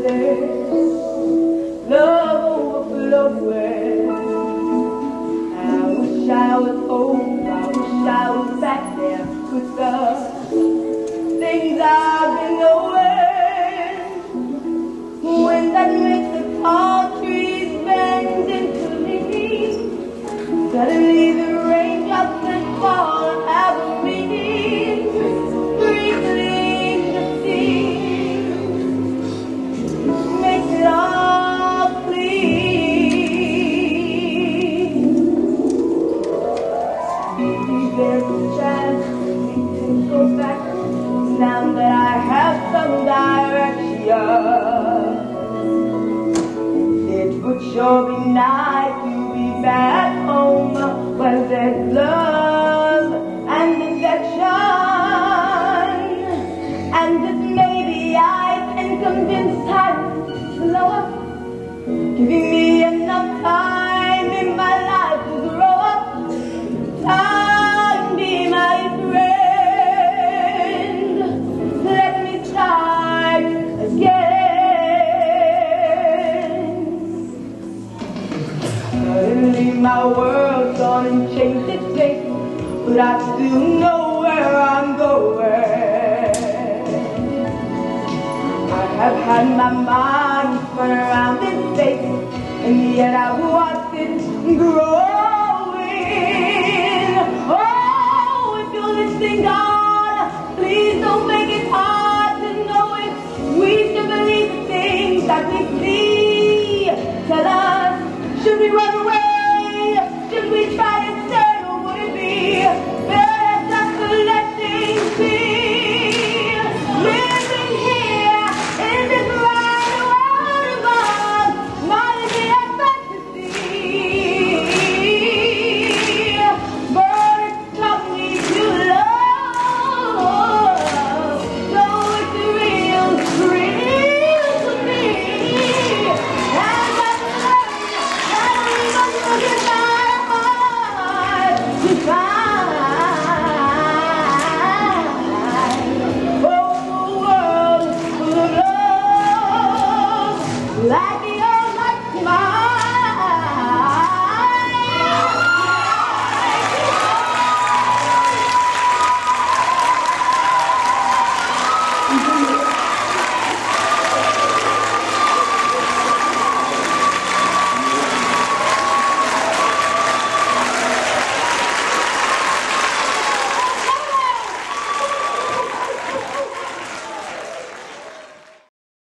endless, love overflowing. I wish I was home, I wish I was back there with the things I've been knowing. When that makes the tall trees bend into leaves, suddenly the raindrops that fall and have a meaning, sprinkling the sea, makes it all clean. Maybe there's a chance we can go back now that I have some direction. It would sure be nice to be back home where there's love and affection. And if maybe I can convince time to slow up, giving me enough time in my life to grow up. Time be my friend, let me start again. Suddenly my world's gone and changed its shape, but I still know where I'm going. I have had my mind spun around this space, and yet I've watched it growing. Oh, if you're listening, God, please don't make it hard to know it. We should believe the things that we see. Tell us, should we run